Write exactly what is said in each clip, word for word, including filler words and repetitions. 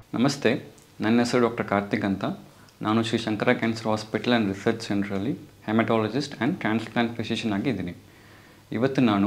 ನಮಸ್ತೆ, ನನ್ನ ಹೆಸರು ಡಾಕ್ಟರ್ ಕಾರ್ತಿಕ್ ಅಂತ. ನಾನು Shri Shankara cancer hospital and research ಸೆಂಟ್ರಲ್ಲಿ ಹೆಮಟಾಲಜಿಸ್ಟ್ ಆ್ಯಂಡ್ ಟ್ರಾನ್ಸ್ಪ್ಲಾಂಟ್ ಫಿಸಿಷಿಯನ್ ಆಗಿ ಇದ್ದೀನಿ. ಇವತ್ತು ನಾನು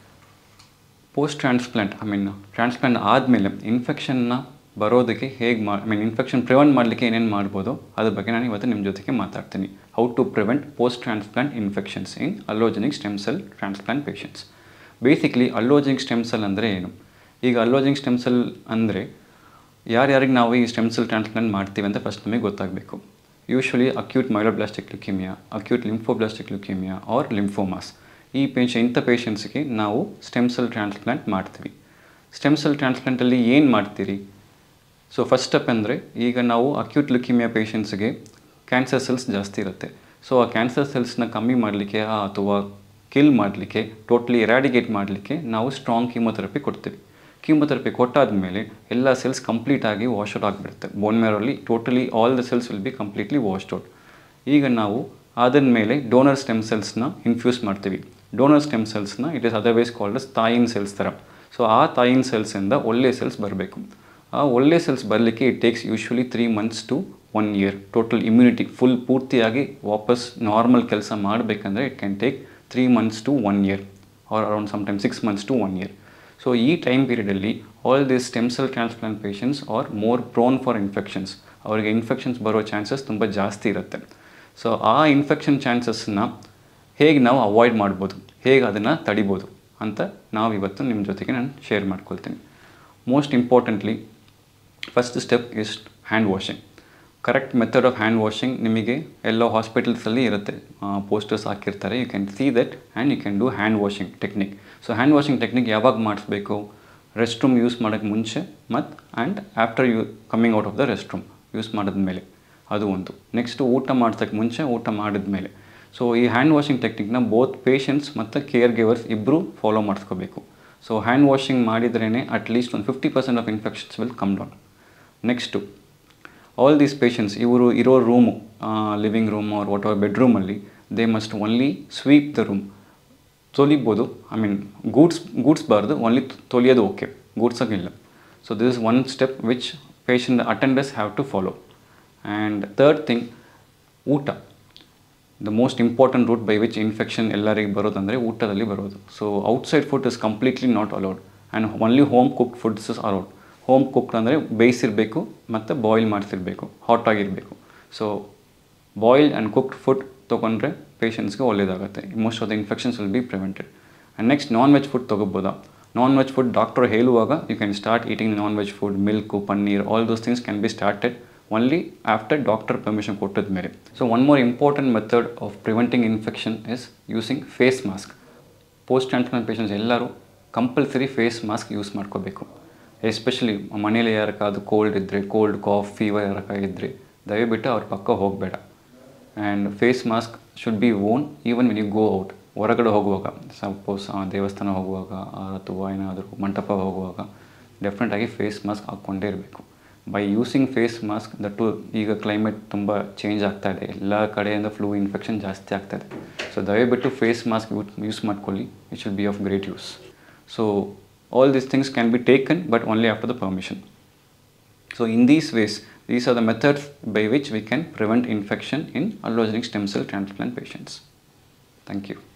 post transplant I mean transplant ಆದಮೇಲೆ ಇನ್ಫೆಕ್ಷನ್ನ ಬರೋದಕ್ಕೆ ಹೇಗೆ ಮಾ ಐ ಮೀನ್ ಇನ್ಫೆಕ್ಷನ್ ಪ್ರಿವೆಂಟ್ ಮಾಡಲಿಕ್ಕೆ ಏನೇನು ಮಾಡ್ಬೋದು ಅದ್ರ ಬಗ್ಗೆ ನಾನು ಇವತ್ತು ನಿಮ್ಮ ಜೊತೆಗೆ ಮಾತಾಡ್ತೀನಿ. How to prevent post transplant infections in allogeneic stem cell transplant patients. Basically allogeneic stem cell ಅಂದರೆ ಏನು? ಈಗ ಅಲ್ಲೋಜೆನಿಕ್ ಸ್ಟೆಮ್ ಸೆಲ್ ಅಂದರೆ ಯಾರ್ಯಾರಿಗೆ ನಾವು ಈ ಸ್ಟೆಮ್ ಸೆಲ್ ಟ್ರಾನ್ಸ್ಪ್ಲಾಂಟ್ ಮಾಡ್ತೀವಿ ಅಂತ ಫಸ್ಟ್ ನಮಗೆ ಗೊತ್ತಾಗಬೇಕು. Usually acute myeloblastic leukaemia, acute lymphoblastic leukaemia or lymphomas, ಈ ಪೇಷ ಇಂಥ ಪೇಷಂಟ್ಸ್ಗೆ ನಾವು ಸ್ಟೆಮ್ ಸೆಲ್ ಟ್ರಾನ್ಸ್ಪ್ಲಾಂಟ್ ಮಾಡ್ತೀವಿ. ಸ್ಟೆಮ್ ಸೆಲ್ ಟ್ರಾನ್ಸ್ಪ್ಲಾಂಟಲ್ಲಿ ಏನು ಮಾಡ್ತೀರಿ? ಸೊ ಫಸ್ಟ್ ಸ್ಟೆಪ್ ಅಂದರೆ, ಈಗ ನಾವು ಅಕ್ಯೂಟ್ ಲ್ಯುಕೇಮಿಯಾ ಪೇಷಂಟ್ಸ್ಗೆ ಕ್ಯಾನ್ಸರ್ ಸೆಲ್ಸ್ ಜಾಸ್ತಿ ಇರುತ್ತೆ. ಸೊ ಆ ಕ್ಯಾನ್ಸರ್ ಸೆಲ್ಸ್ನ ಕಮ್ಮಿ ಮಾಡಲಿಕ್ಕೆ ಅಥವಾ ಕಿಲ್ ಮಾಡಲಿಕ್ಕೆ, ಟೋಟ್ಲಿ ಎರಾಡಿಗೇಟ್ ಮಾಡಲಿಕ್ಕೆ ನಾವು ಸ್ಟ್ರಾಂಗ್ ಕೀಮೋಥೆರಪಿ ಕೊಡ್ತೀವಿ. ಕೀಮೋಥೆರಪಿ ಕೊಟ್ಟಾದ ಮೇಲೆ ಎಲ್ಲ ಸೆಲ್ಸ್ ಕಂಪ್ಲೀಟಾಗಿ ವಾಶ್ ಔಟ್ ಆಗಿಬಿಡುತ್ತೆ. ಬೋನ್ ಮ್ಯಾರಲ್ಲಿ totally all the cells will be completely washed out. ಈಗ ನಾವು ಅದರ ಮೇಲೆ ಡೋನರ್ ಸ್ಟೆಮ್ ಸೆಲ್ಸ್ನ ಇನ್ಫ್ಯೂಸ್ ಮಾಡ್ತೀವಿ. ಡೋನರ್ ಸ್ಟೆಮ್ ಸೆಲ್ಸ್ನ it is otherwise called as ತಾಯಿನ್ ಸೆಲ್ಸ್ ಥರ. ಸೊ ಆ ತಾಯಿನ್ ಸೆಲ್ಸಿಂದ ಒಳ್ಳೆ ಸೆಲ್ಸ್ ಬರಬೇಕು. ಆ ಒಳ್ಳೆ ಸೆಲ್ಸ್ ಬರಲಿಕ್ಕೆ it takes usually three months to one year. Total immunity full ಪೂರ್ತಿಯಾಗಿ ವಾಪಸ್ ನಾರ್ಮಲ್ ಕೆಲಸ ಮಾಡಬೇಕಂದ್ರೆ it can take three months to one year or around sometime six months to one year. So ಈ time ಪೀರಿಯಡಲ್ಲಿ all this stem cell transplant patients are more prone for infections. ಅವರಿಗೆ infections ಬರೋ chances ತುಂಬ ಜಾಸ್ತಿ ಇರುತ್ತೆ. So ಆ infection ಚಾನ್ಸಸ್ನ ಹೇಗೆ ನಾವು ಅವಾಯ್ಡ್ ಮಾಡ್ಬೋದು, ಹೇಗೆ ಅದನ್ನು ತಡಿಬೋದು ಅಂತ ನಾವು ಇವತ್ತು ನಿಮ್ಮ ಜೊತೆಗೆ ನಾನು ಶೇರ್ ಮಾಡ್ಕೊಳ್ತೀನಿ. Most importantly first step is hand washing. Correct method of hand washing ನಿಮಗೆ ಎಲ್ಲ ಹಾಸ್ಪಿಟಲ್ಸಲ್ಲಿ ಇರುತ್ತೆ, ಪೋಸ್ಟರ್ಸ್ ಹಾಕಿರ್ತಾರೆ. You can see that and you can do hand washing technique. So hand washing technique ಯಾವಾಗ ಮಾಡಿಸ್ಬೇಕು? ರೆಸ್ಟ್ ರೂಮ್ ಯೂಸ್ ಮಾಡೋಕ್ಕೆ ಮುಂಚೆ ಮತ್ತು and after you coming out of the rest room use ಮಾಡಿದ್ಮೇಲೆ, ಅದು ಒಂದು. ನೆಕ್ಸ್ಟು ಊಟ ಮಾಡ್ಸೋಕ್ಕೆ ಮುಂಚೆ, ಊಟ ಮಾಡಿದ್ಮೇಲೆ. ಸೊ ಈ ಹ್ಯಾಂಡ್ ವಾಷಿಂಗ್ ಟೆಕ್ನಿಕ್ನ ಬೋತ್ ಪೇಷಂಟ್ಸ್ ಮತ್ತು ಕೇರ್ ಗಿವರ್ಸ್ ಇಬ್ಬರು ಫಾಲೋ ಮಾಡಿಸ್ಕೋಬೇಕು. ಸೊ ಹ್ಯಾಂಡ್ ವಾಷಿಂಗ್ ಮಾಡಿದ್ರೇ ಅಟ್ಲೀಸ್ಟ್ ಒಂದು fifty percent of infections will come down. Next all these patients ಇವರು ಇರೋ room, living room or what ಅವರ್ ಬೆಡ್ರೂಮಲ್ಲಿ they must only sweep the room. ತೊಲಿಬೋದು, ಐ ಮೀನ್ ಗೂಡ್ಸ್ ಗೂಡ್ಸ್ಬಾರ್ದು, ಓನ್ಲಿ ತೊಲಿಯೋದು ಓಕೆ, ಗೂಡ್ಸೋಕ್ಕಿಲ್ಲ. So this is one step which patient attenders have to follow. And third thing, ಊಟ. The most important route by which infection ಎಲ್ಲರಿಗೆ ಬರೋದಂದರೆ ಊಟದಲ್ಲಿ ಬರೋದು. So outside food is completely not allowed and only home cooked foods is allowed. Home cooked ಅಂದರೆ ಬೇಯಿಸಿರಬೇಕು ಮತ್ತು boil ಮಾಡಿಸಿರಬೇಕು, hot ಆಗಿರಬೇಕು. So boiled and cooked food ತೊಗೊಂಡ್ರೆ ಪೇಷಂಟ್ಸ್ಗೆ ಒಳ್ಳೆಯದಾಗುತ್ತೆ. Most of the infections will be prevented. And next non veg food ತೊಗೋಬೋದಾ? Non veg food doctor ಹೇಳುವಾಗ you can start eating non veg food, milk, paneer, all those things can be started only after doctor permission ಕೊಟ್ಟಿದ ಮೇಲೆ. So one more important method of preventing infection is using face mask. Post transplant patients ಎಲ್ಲರೂ compulsory face mask use ಮಾಡ್ಕೋಬೇಕು. Especially ಮನೇಲಿ ಯಾರಕ್ಕಾದ್ರು cold ಇದ್ದರೆ, cold cough fever ಯಾರಕ್ಕ ಇದ್ದರೆ ದಯವಿಟ್ಟು ಅವ್ರ ಪಕ್ಕ ಹೋಗಬೇಡ. And face mask should be on even when you go out. ಹೊರಗಡೆ ಹೋಗುವಾಗ, ಸಪೋಸ್ ದೇವಸ್ಥಾನ ಹೋಗುವಾಗ ಅಥವಾ ಏನಾದರೂ ಮಂಟಪ ಹೋಗುವಾಗ ಡೆಫಿನೆಟಾಗಿ ಫೇಸ್ ಮಾಸ್ಕ್ ಹಾಕ್ಕೊಂಡೇ ಇರಬೇಕು. By using face mask that ಈಗ ಕ್ಲೈಮೇಟ್ ತುಂಬ ಚೇಂಜ್ ಆಗ್ತಾ ಇದೆ, ಎಲ್ಲ ಕಡೆಯಿಂದ ಫ್ಲೂ ಇನ್ಫೆಕ್ಷನ್ ಜಾಸ್ತಿ ಆಗ್ತಾಯಿದೆ. ಸೊ ದಯವಿಟ್ಟು ಫೇಸ್ ಮಾಸ್ಕ್ ಯೂಸ್ ಯೂಸ್ ಮಾಡ್ಕೊಳ್ಳಿ. It should be of great use. So all these things can be taken but only after the permission. So in these ways, these are the methods by which we can prevent infection in allogenic stem cell transplant patients. Thank you.